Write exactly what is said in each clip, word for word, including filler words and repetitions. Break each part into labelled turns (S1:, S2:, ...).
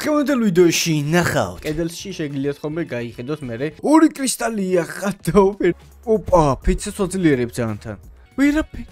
S1: დღევანდელ ვიდეოში ნახავთ. კედელში შეგიძლიათ ხოლმე გაიხედოთ მერე. ორი კრისტალია ხატო. ოპა, ფიცას ვაძლიერებ ძალიან. ვერაფერი.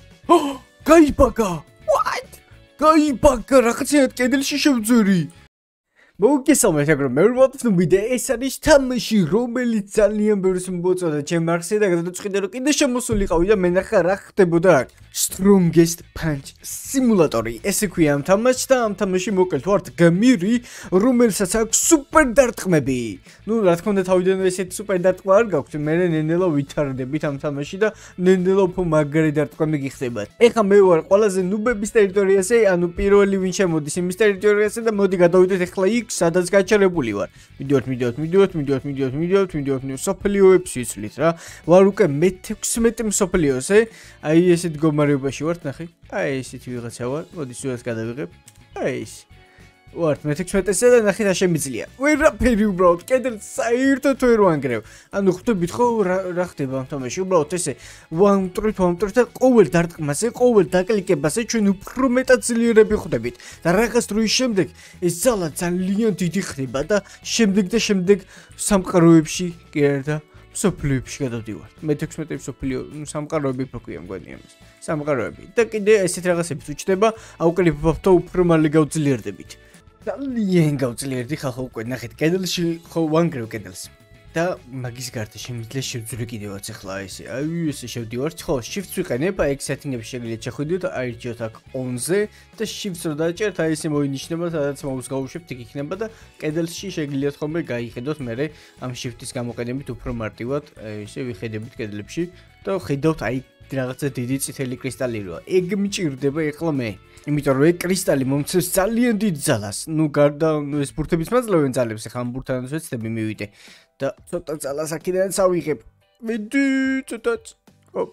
S1: გაიბაგა. What? გაიბაგა, რაღაცა კედელში შევძვერი. მოგესალმებით, აგრომ მე ვარ Noobi და ეს არის თამაში, რომელიც ძალიან ბევრს მოწოდა ჩემ არხზე და გადაწყვიტე რომ კიდე შემოსულიყავი და მენახა რა ხდებოდა აქ. Strongest punch simulator-ი. ესე ქვია ამ თამაშს და ამ თამაში მოკლედ ვართ გმირი, რომელსაც აქვს სუპერ დარტყმები. ნუ რა თქმა უნდა თავიდანვე ესეთი სუპერ დარტყმა არ გაქვთ, მე ნენელა ვითარდებით ამ თამაში და ნენელა უფრო მაგარი დარტყმები გიხდებათ. ეხლა მე ვარ ყველაზე ნუბების ტერიტორიაზე, ანუ პირველი ვინ შემოდის იმის ტერიტორიაზე და მოდი გადავიდეთ ეხლა იქ სადაც გაჩერებული ვარ. მიდიოთ, მიდიოთ, მიდიოთ, მიდიოთ, მიდიოთ, მიდიოთ, მიდიოთ, სოფლიოებს ვიცვლით რა. ვარ უკვე მეთექვსმეტე სოფლიოზე. აი ესეთ გომარეობაში ვართ, ნახე. აი ესეთი ვიღაცა ვარ. მოდი სულაც გადავიღებ. აი ეს. ვართ მეთექვსმეტესე და ნახე რა შემიძლია. ვერაფერი უბრალოდ კედელს საერთოდ ვერ ვანგრევ. ანუ ხვდებით ხო რა ხდება ამ თამაში? უბრალოდ ესე ვამტრით, ვამტრით და ყოველ დარტყმაზე, ყოველ დაკლიკებაზე ჩვენ უფრო მეტად ძლიერები ხვდებით. და რაღაც დროის შემდეგ ეს ძალა ძალიან დიდი ხდება და შემდეგ და შემდეგ სამყაროებში კი არა და სოფლიოებში გადავდივართ. მეთექვსმეტე სოფლიო სამყაროები უფრო ქვია მგონი ამას. სამყაროები. და კიდე ესეთ რაღაცებს უჩნდება, აუკრიფებთ და უფრო მალე გავძლიერდებით. ძალიან გავძლიერდი ხახო უკვე ნახეთ კედელში ხო ვანგრევ კედელს. და მაგის გარდა შემიძლია შევძვრი კიდევაც ახლა ესე. აი ესე შევდივართ. ხო, shift-ს ვიყენებ, აი ეგ setting-ებში შეგიძლიათ შეხვიდეთ, აირჩიოთ აქ on-ზე და shift-ს რო დააჭერთ, აი ესე მოინიშნება, სადაც mouse გავუშვებთ, იქ იქნება და კედელში შეგიძლიათ ხოლმე გაიხედოთ მერე ამ shift-ის გამოყენებით უფრო მარტივად, აი ესე ვიხედებით კედლებში და ხედავთ აი რაღაცა დიდი წითელი კრისტალი როა. ეგ მიჭირდება ეხლა მე. იმიტომ რომ ეგ კრისტალი მომცემს ძალიან დიდ ძალას. ნუ გარდა ეს ბურთების მაძლევენ ძალებს, ეხლა ამ ბურთანაც ვეცდები მივიდე და ცოტა ძალას აქედანაც ავიღებ. მიდი ცოტაც. ოპ.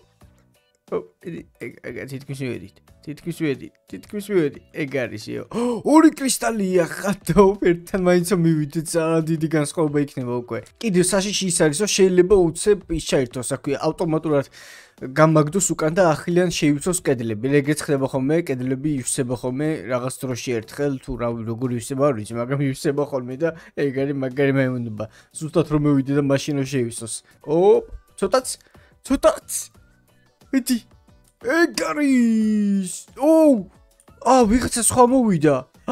S1: ოპ, ეგ ეგ თითქმის მივედით. თითქმის მივედით. თითქმის მივედით. ეგ არისიო. ორი კრისტალია ხატო, ერთთან მაინც მივიდეთ, ძალიან დიდი განსხვავება იქნება უკვე. კიდევ საშიში ის არის, რომ შეიძლება უცებ ის ჩაერთოს, აქვია ავტომატურად გამაგდოს უკან და ახლიან შეივსოს კედლები. ეგეც ხდება ხოლმე, კედლები ივსება ხოლმე რაღაც დროში ერთხელ თუ რა როგორ ივსება არ ვიცი, მაგრამ ივსება ხოლმე და ეგ არის მაგარი მეუნობა. ზუსტად რომ მოვიდე და მაშინ რომ შეივსოს. ოპ, ცოტაც, ცოტაც. მიდი. ეგ არის. ოუ! აა, ვიღაცა სხვა მოვიდა.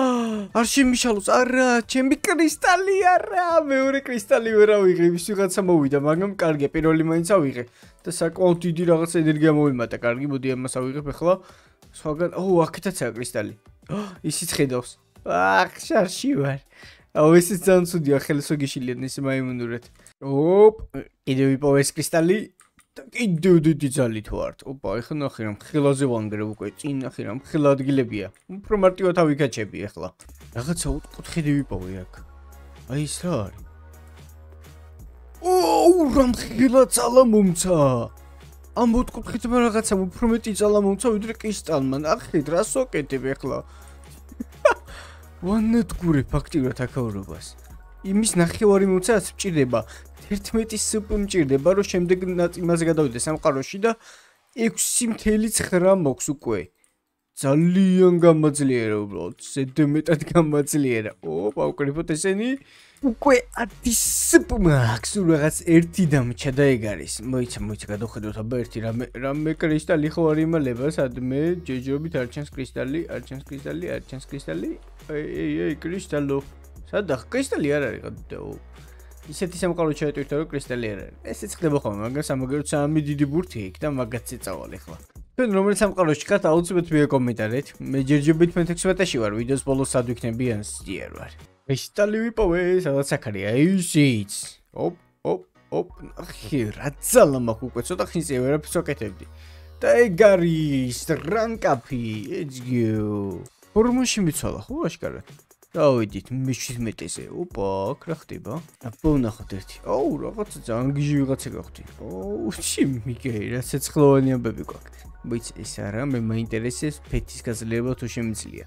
S1: არ შემიშალოს, არა, ჩემი კრისტალი არა, მეორე კრისტალი ვერ ავიღე, ის ვიღაცა მოვიდა, მაგრამ კარგია, პირველი მაინც ავიღე და საკმაოდ დიდი რაღაც ენერგია მომიმატა. კარგი, მოდი ამას ავიღებ ახლა. სხვაგან, ოუ, აქეთაცაა კრისტალი. ისიც ხედავს. აх, შარში ვარ. აუ, ესეც ძალიან ცუდია, ხელს ვეგიშილიან ისე მაიმუნურად. ოპ, კიდევ ვიპოვე ეს კრისტალი. კიდევ დიდი ძალით ვართ. ოპა, ეხლა ნახე რომ ხილაზე ვანგრევ უკვე, წინ ნახე რომ ხილა ადგილებია. უფრო მარტივად ავიკაჩები ახლა. რაღაცა უთკუთხედი ვიპოვე აქ. აი ეს რა არის? ოუ, რამ ხილა ძალა მომცა. ამ უთკუთხედმა რაღაცა უფრო მეტი ძალა მომცა, ვიდრე კრისტალმა. ნახეთ, რას ვაკეთებ ახლა? ვანადგურე ფაქტიურად აქაურობას. იმის ნახევარი მომცაც მჭირდება. ერთმეტი სპ მჭირდება, რომ შემდეგ იმაზე გადავიდე სამყაროში და ექვსი წუთი ცხრა მოქვს უკვე. ძალიან გამაძლიერა უბრალოდ, ზედმეტად გამაძლიერა. ოპ, ავკრიფოთ ესენი. უკვე ათი სპ მაქვს, რაღაც ერთი დამჭა და ეგ არის. მოიცა, მოიცა გადავხედოთ აბა ერთი რამე რამე კრისტალი ხო არ იმალება, სადმე ჯეჯობით არ ჩანს კრისტალი, არ ჩანს კრისტალი, არ ჩანს კრისტალი. აი, აი, აი, კრისტალო. სადა კრისტალი არ არის გადაო. ისეთი სამყარო ჩაეტვირთა რომ კრისტალი არ არის. ესეც ხდება ხოლმე, მაგრამ სამაგეროთ სამი დიდი ბურთი იქ და მაგაც ეწავალ ახლა. თქვენ რომელ სამყაროში ხართ, აუცილებლად მიეკომენტარეთ. მე ჯერჯერობით მეთექვსმეტეში ვარ, ვიდეოს ბოლოს სად ვიქნები ან სიერ ვარ. კრისტალი ვიპოვე, სადაც აქარია, ისიც. ოპ, ოპ, ოპ, ახი, რა ძალა მაქვს უკვე, ცოტა ხნის წინ ვერაფერს ვაკეთებდი. და ეგ არის რანკაფი, ეჯგიო. ფორმაში მიცვალა, ხო, აშკარად. დავიდით მეჩვიდმეტეზე. ოპა, აქ რა ხდება? აპოვნახოთ ერთი. აუ, რაღაცა ძალიან გიჟი ვიღაცა გავხდი. აუ, ჩემი, რა ცეცხლოვანი ამბები გვაქვს. ვიცი, ეს არა, მე მაინტერესებს ფეთის გაძლიერება თუ შემიძლია.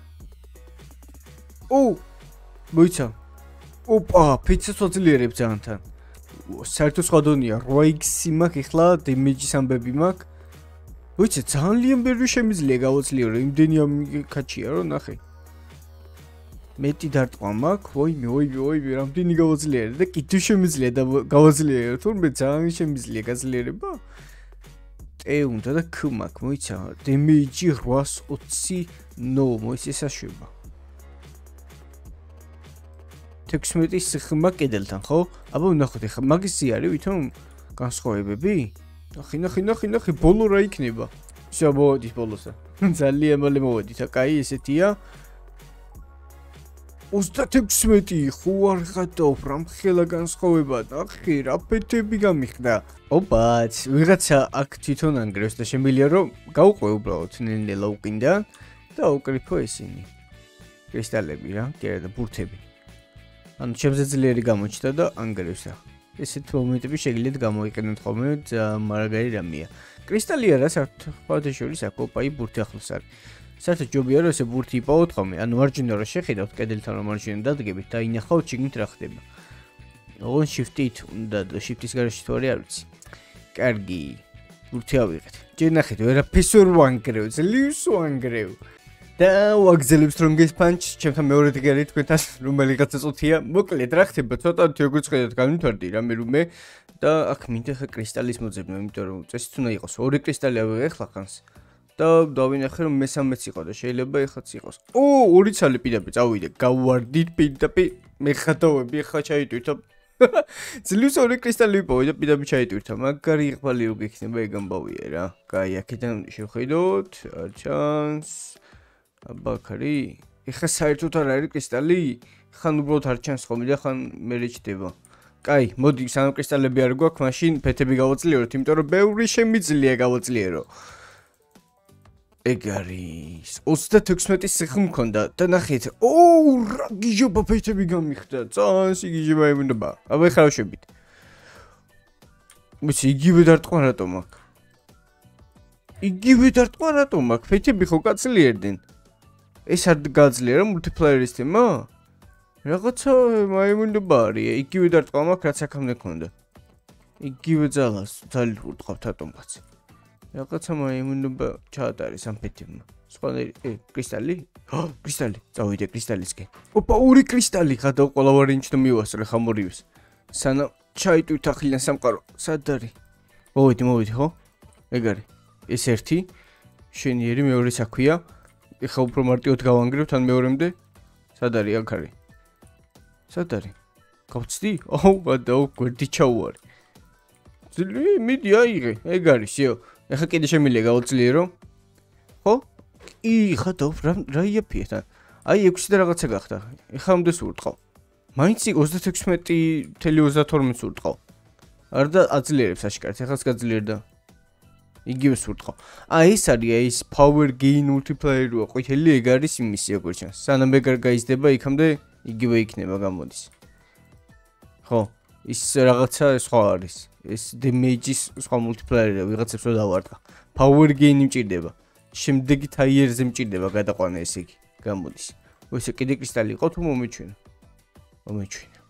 S1: ოუ, მოიცა. ოპა, ფეთსაც ვაძლიერებ ძალიან. საერთოდ სხვა დონეა, რვა იქსი მაქვს ახლა, დემეჯის ამბები მაქვს. ვიცი, ძალიან ბევრი შემიძლია გავაძლიერო, იმდენი ამ კაჩია, რომ ნახე. მეტი დარტყმა მაქვს, ვოიმე, ვოიმე, ვოიმე, რამდენი გავაძლიერე და კიდევ შემიძლია და გავაძლიერე, თუმცა ძალიან შემიძლია გაძლიერება. ტე უნდა და ქ მაქვს, მოიცა, damage რვაას ოცი ნო, მოიცა საშვება. თექვსმეტი სიხმა კედელთან, ხო? აბა ვნახოთ ახლა მაგის ზე არის ვითომ განსხვავებები? ნახე, ნახე, ნახე, ნახე, ბოლო რა იქნება? ისე მოვედი ბოლოსა. ძალიან მალე მოვედი, და კაი ესეთია. ოცდათექვსმეტი ხო არ ხატავ რამხელა განსხვავება ნახე რა ფეთები გამიხდა ოპაც ვიღაცა აქ თვითონ ანგრევს და შემიძლია რომ გავყვე უბრალოდ ნელ-ნელა უკინდა და უკრიფო ესენი კრისტალები რა კი არა და ბურთები ანუ ჩემზე ძლიერი გამოჩნდა და ანგრევსა ესეთ მომენტები შეგიძლიათ გამოიყენოთ ხოლმე მაგარი რამეა კრისტალი არა საერთოდ შორის აქ ოპაი ბურთი ახლოს არის საერთოდ ჯობია რომ ესე ბურთი იპოვოთ ხოლმე ანუ მარჯვენა რო შეხედავთ კედელთან რომ მარჯვენა დადგებით და ინახავთ შიგნით რა ხდება ოღონ shift-ით უნდა და shift-ის გარეშე თუ არის არ ვიცი კარგი ბურთი ავიღეთ ჯერ ნახეთ ვერაფერს ვერ ვანგრევ ძლივს ვანგრევ და ვაგზელებ strongest punch ჩემთან მეორე დგერი თქვენთან რომელიღაცა წუთია მოკლედ რა ხდება ცოტათი როგორ ხედავთ განვითარდი რამე რომე და აქ მინდა ხა კრისტალის მოძებნა იმიტომ რომ წესით უნდა იყოს ორი კრისტალი ავიღე ხლა ხანს და დავინახე რომ მესამეც იყო და შეიძლება ეხაც იყოს. ო, ორი ცალი პირდაპირ წავიდე. გავვარდით პირდაპირ მეხატავები ხა ჩაიტვირთა. ძლივს ორი კრისტალი ვიპოვე და პირდაპირ ჩაიტვირთა. მაგარი იყვალი რო გიქნება ეგ ამბავია რა. კაი, აქედან შევხედოთ. ჩანს. აბაქარი. ეხა საერთოდ არ არის კრისტალი? ხან უბრალოდ არ ჩანს ხოლმე და ხან მე რეჩდება. კაი, მოდი სანამ კრისტალები არ გვაქვს, მაშინ ფეთები გავაძლიეროთ, იმიტომ რომ ბევრი შემიძლია გავაძლიერო. ეგ არის ოცდათექვსმეტი სიხმ მქონდა და ნახეთ ო რა გიჟობა ფეთები გამიხდა ძალიან სიგიჟება იმენება აბა ეხლა ვშებით მის იგივე დარტყმა რატომ აქვს იგივე დარტყმა რატომ აქვს ფეთები ხო გაძლიერდნენ ეს არ გაძლიერა მულტიპლეიერის თემა რაღაცა მაიმუნდება არის იგივე დარტყმა მაქვს რაც აქამდე ქონდა იგივე ძალას ძალიან ვურტყავთ ატომკაც რაღაცა მაიმუნობა ჩაატარეს ამ ფეთებმა. სხვანაირი, ე, კრისტალი? ჰა, კრისტალი. წავიდე კრისტალისკენ. ოპა, ორი კრისტალი ხადავ ყველა ვარიანტი და მივასწრე ხამორივეს. სანამ ჩაიტვირთ ახლიან სამყარო. სად არის? მოვედი, მოვედი, ხო? ეგ არის. ეს ერთი, შენიერი მეორე საქვია. ეხა უფრო მარტივად გავანგრევთ ან მეორემდე. სად არის აქ არის? სად არის? გავწდი? აუ, ბადაო, გვერდი ჩაუარი. ძლი, მიდი აიღე. ეგ არის, იო. ეხა კიდე შემიძლია გავაძლიერო? ხო? კი, ხატავ რა რა იაფია თან. აი ექვსი და რაღაცა გახდა. ეხა ამდენს ვურტყავ. მაინც ოცდათექვსმეტი ოცდათორმეტს ვურტყავ. არ და აძლიერებს აშკარად. ეხაც გაძლიერდა. იგივეს ვურტყავ. აი ეს არის აი ეს power gain multiplier-ია. ყვითელი ეგ არის იმისი როგორ ჩანს. სანამ ეგ არ გაიზრდება, იქამდე იგივე იქნება გამოდის. ხო? ის რაღაცა სხვა არის. ეს damage-ის სხვა multiplier-ია, ვიღაცებს რო დავარტყა. Power gain მჭირდება. შემდეგი tier-ზე მჭირდება გადაყვანა ესე იგი. გამოდის. ესე კიდე კრისტალი იყო თუ მომეჩვენა? მომეჩვენა.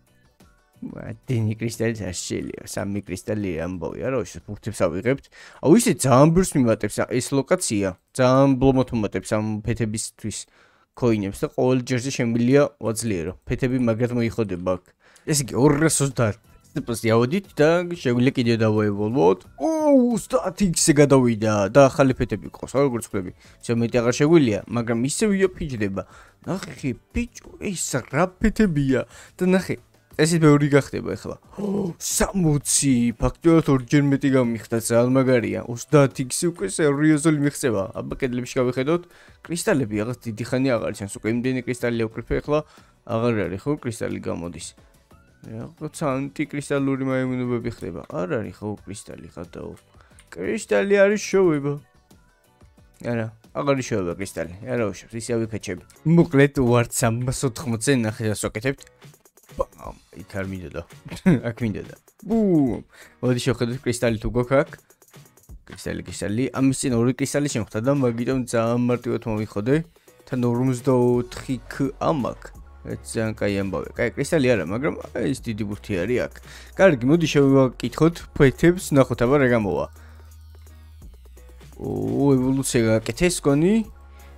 S1: მადენი კრისტალიც არ შეიძლება. სამი კრისტალი ამბავი არა, ეს ბურთებს ავიღებთ. აუ ისე ძალიან ბევრს მიმატებს ეს ლოკაცია. ძალიან ბლომოთ მომატებს ამ ფეთებისთვის coin-ებს და ყოველ ჯერზე შემიძლია ვაძლიერო. ფეთები მაგრად მოიხოდება აქ. ესე იგი ორას ოცდაათი სტეპს ავედით და შეგვიძლია კიდე დავაევალოთ. ოუ, ოცდაათი გადავიდა და ახალი ფეთები ყავს, როგორც ხვდები. ისე მეტი აღარ შეგვიძლია, მაგრამ ისე ვიაფიჯდება. ნახე, ბიჭო, ეს რა ფეთებია და ნახე, ესეც ბევრი გახდება ახლა. სამოცი, ფაქტობრივად ორჯერ მეტი გამიხდა, ძალიან მაგარია. ოცდაათი უკვე სერიოზული მიღწევა. აბა კედლებში გავიხედოთ, კრისტალები რაღაც დიდი ხანი აღარ ჩანს, უკვე იმდენი კრისტალი ავკრიფე ახლა აღარ არის ხო კრისტალი გამოდის. რაღაც ანტიკრისტალური მაიმუნებები ხდება. არ არის ხო კრისტალი ხატაო. კრისტალი არის შოვება. არა, აღარ შოვება კრისტალი. არა უშავს, ისე ავიქაჩები. მოკლედ ვარ სამას ოთხმოცზე ნახე ასაკეთებთ. ბამ, იქ არ მინდოდა. აქ მინდოდა. ბუმ. მოდი შევხედოთ კრისტალი თუ გვაქვს აქ. კრისტალი, კრისტალი. ამის წინ ორი კრისტალი შემხდა და მაგიტომ ძალიან მარტივად მოვიხოდე. თან ორმოცდაოთხი ქ ამაკ. ძალიან კაი ამბავია. კაი, კრისტალი არა, მაგრამ ეს დიდი ბურთი არის აქ. კარგი, მოდი შევაკითხოთ ფეთებს, ნახოთ აბა რა გამოვა. ო, ევოლუცია გაკეთეს, გონი?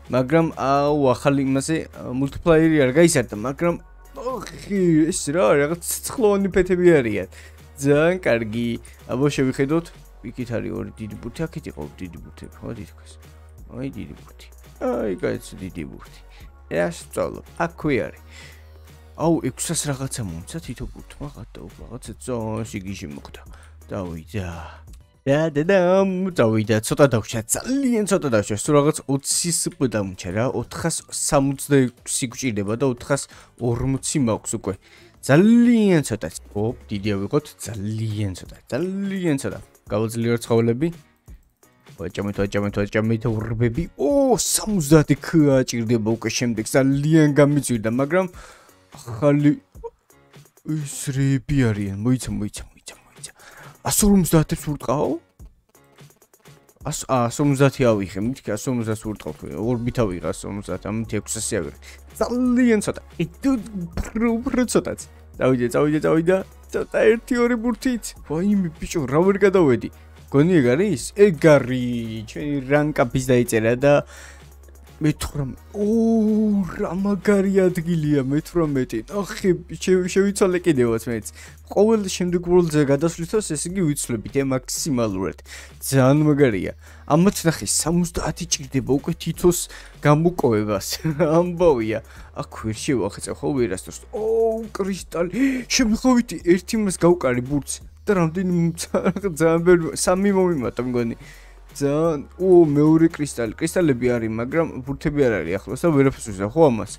S1: მაგრამ აუ ახალი იმაზე multiplayer-ი არ გაიზარდა, მაგრამ ოხი ეს რა რაღაც ცხროვანი პეტები არიან. ძალიან კარგი. აბა შევიხედოთ. იქით არის ორი დიდი ბურთი, აქეთ იყო დიდი ბურთები, ხო თითქოს. აი დიდი ბურთი. აი გაიცი დიდი ბურთი. ეს სწავლობ. აქვე არის. აუ ექვსას რაღაცა მომცა თითო ბურთმა გადაო რაღაცა წონში გიჟი მოხდა. დავიდა. და და და დავიდა ცოტა დავშა ძალიან ცოტა დავშა სულ რაღაც ოცის პ დამჭა რა ოთხას სამოცდაექვსი გვჭირდება და ოთხას ორმოცი მაქვს უკვე ძალიან ცოტა ოპ დიდი ავიღოთ ძალიან ცოტა ძალიან ცოტა გავაძლიეროთ ცხოველები ვაჭამეთ ვაჭამეთ ვაჭამეთ ურბები ო სამოცდაათი ქ ჭირდება უკვე შემდეგ ძალიან გამიწვირდა მაგრამ ახალი ის რები არიან მოიცა მოიცა ას ორმოცდაათს ვურტყავ? ას ას ორმოცდაათი ავიღე, მითქი ას ორმოცდაათს ვურტყავ, ორბით ავიღე ას ორმოცდაათი, ამით ექვსასი ავიღე. ძალიან ცოტა. იტუ პროპრო ცოტაც. წავიდე, წავიდე, წავიდა. ცოტა ერთი ორი ბურთით. ვაიმე ბიჭო, რა ვერ გადავედი. გონი ეგ არის? ეგ არის. ჩვენი რანკაპის დაიწერა და მეთვრამეტე. ოუ, რა მაგარი ადგილია მეთვრამეტე. ახი შევიცვალე კიდევაც მეც. ყოველ შემდეგ ვროლზე გადასვლითაც ეს იგი ვიცვლებით მაქსიმალურად. ძალიან მაგარია. ამათ ნახე სამოცდაათი ჭირდება უკვე თითოს გამოკოებას. ამბავია. აქ ვერ შევახეწე ხო ვერასდროს. ოუ, კრისტალი. შემთხვევითი ერთი მას გავყარი ბურთს და რამდენი ძალიან ბევრი სამი მომიმატა მგონი. ძალიან ო მეორე კრისტალი. კრისტალები არის, მაგრამ ბურთები არ არის ახლოს და ვერაფერს ვიზა ხო ამას.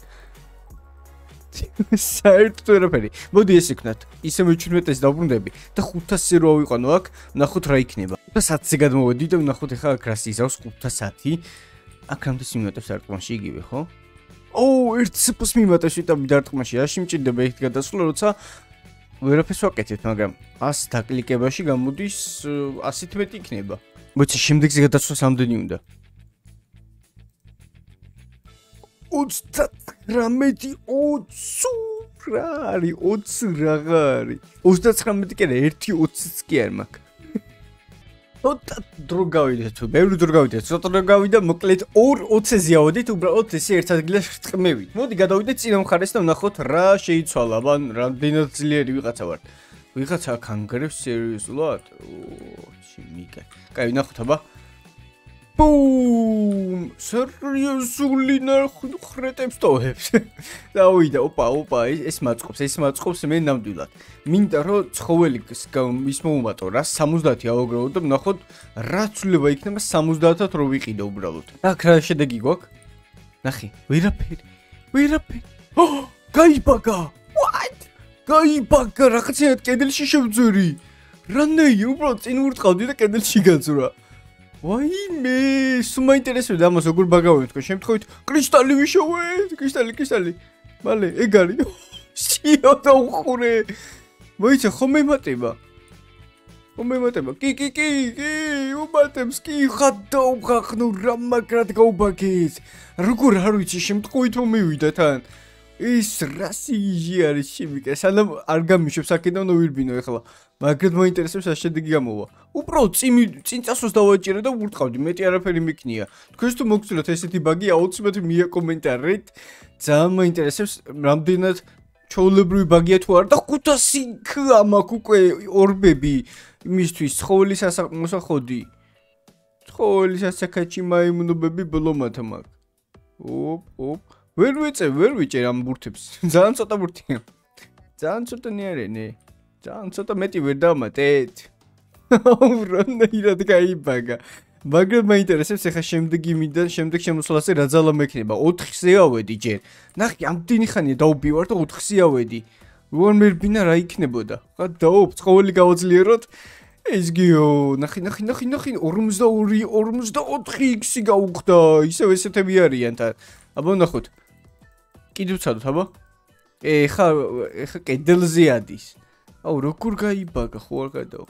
S1: საერთოდ ვერაფერი. მოდი ეს იქნათ. ისე მეჩვენეთ დავბრუნდები და ხუთასზე რო ავიყვანო აქ, ნახოთ რა იქნება. ხუთასზე გადმოვედი და ნახოთ ახლა აქ რას იზავს ხუთასი. აქ რამდენი მიმატებს დარტყმაში იგივე, ხო? ოუ, ერთ სპს მიმატებს ვიტამი დარტყმაში. რაში მჭირდება ერთ გადასვლა, როცა ვერაფერს ვაკეთებ, მაგრამ ას დაკლიკებაში გამოდის ასით მეტი იქნება. მოიცა შემდეგზე გადასვლას ამდენი უნდა. ოცდათხრამეტი ოცი რა არის ოცი რაღა არის ოცდათხრამეტი კი არა ერთი ოციც კი არ მაქვს ცოტა დრო გავიდა თუ ბევრი დრო გავიდა ცოტა დრო გავიდა მოკლედ ორ ოცზე ავედით უბრალოდ ესე ერთ ადგილას რტყმევით მოდი გადავიდეთ წინა მხარეს და ვნახოთ რა შეიცვალა ან რამდენად ძლიერი ვიღაცა ვარ ვიღაცა კანგრევს სერიოზულად ო ჩიმიკა კაი ვნახოთ აბა ბუმ სერიოზული ნახრეტებს ტოვებს დავიდა ოპა ოპა ეს მაწყობს ეს მაწყობს მე ნამდვილად მინდა რომ ცხოველი ის მოუმატო რა სამოცდაათი ავაგროვო და ვნახოთ რა ცვლილება იქნება სამოცდაათად რო ვიყიდე უბრალოდ აქ რა შედეგი გვაქვს ნახე ვერაფერი ვერაფერი ო გაიბაგა what გაიბაგა რაღაცნაირად კედელში შევძვერი რანაი უბრალოდ წინ ვურტყავდი და კედელში გაძვრა ვაიმე, სულ მაინტერესებდა ამას როგორ ბაგავებ თქო, შემთხვევით კრისტალი ვიშოვეთ, კრისტალი, კრისტალი. მალე, ეგ არის. შიო დაუხურე. მოიცა ხომ მემატება. ხომ მემატება. კი, კი, კი, კი, უმატებს კი, ხადაუხახნო რა მაგრად გაუბაგეს. როგორ არ ვიცი, შემთხვევით რომ მივიდა თან. ის რასიჟი არის შიმიკა, სანამ არ გამიშვებს აქედან ვირბინო ეხლა. მაგრამ მოინტერესებს რა შედეგი გამოვა. უბრალოდ წიმი წინ წასვლას დავაჭირე და ვურტყავდი, მეტი არაფერი მიქნია. თქვენს თუ მოგწონთ ესეთი ბაგი, აუცილებლად მიაკომენტარეთ. ძალიან მოინტერესებს რამდენად ჩაოლებრივი ბაგია თუ არა და ხუთასი ქ ამაქვს უკვე ორბები იმისთვის ცხოველის მოსახოდი. ცხოველის ასაკაჩი მაიმუნობები ბლომათა მაქვს. ოპ, ოპ. ვერ ვიწე, ვერ ვიჭერ ამ ბურთებს. ძალიან ცოტა ბურთია. ძალიან ცოტანი არიან. ძალიან ცოტა მეტი ვერ დავმატეთ. რანაირად გაიბაგა. მაგრამ მაინტერესებს ახლა შემდეგი მინდა შემდეგ შემოსვლაზე რა ძალა მექნება. ოთხზე ავედი ჯერ. ნახე, ამდენი ხანია დაუბივარ და ოთხზე ავედი. როარ მერბინა რა იქნებოდა? ხა დაობ, ცხოველი გავაძლიეროთ. ეს გიო, ნახე, ნახე, ნახე, ნახე, ორმოცდაორი, ორმოცდაოთხი ექვსი გაუხდა. ისევ ესეთები არიან თან. აბა ნახოთ. კიდევ ვცადოთ, აბა. ეხა ეხა კედელზე ადის. აუ როგორ გაიბაგა ხო არ გადაო.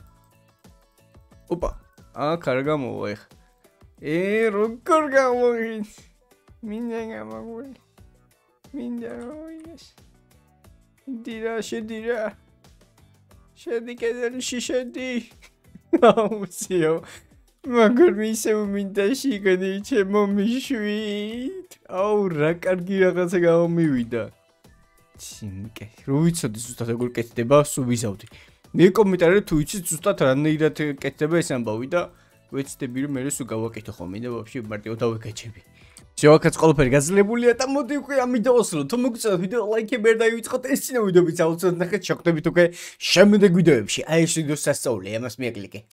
S1: ოპა, აქ არ გამოვა ეხა. ე როგორ გამოვიდ. მინდა გამოვიდ. მინდა გავიგეს. დირა შედირა. შედი კედელში შედი. აუ სიო. მაგრამ ისე მინდა შიგნი ჩემო მიშვით. აუ რა კარგი რაღაცა გამომივიდა. ჩიმკე, რო ვიცოდი ზუსტად როგორ კეთდება, სულ ვიზავდი. მე კომენტარები თუ იცით ზუსტად რანაირად კეთდება ეს ამბავი და ვეცდები რომ მე სულ გავაკეთო ხოლმე და ვაფშე მარტივ დავეკაჩები. შევაკაც ყველაფერი გაძლებულია და მოდი უკვე ამ ვიდეოს რომ თუ მოგწონთ ვიდეო ლაიქები ვერ დაივიწყოთ ეს წინა ვიდეოებიც აუცილებლად ნახეთ შევხვდებით უკვე შემდეგ ვიდეოებში. აი ეს ვიდეო სასწაულია, ამას მიაკლიკე.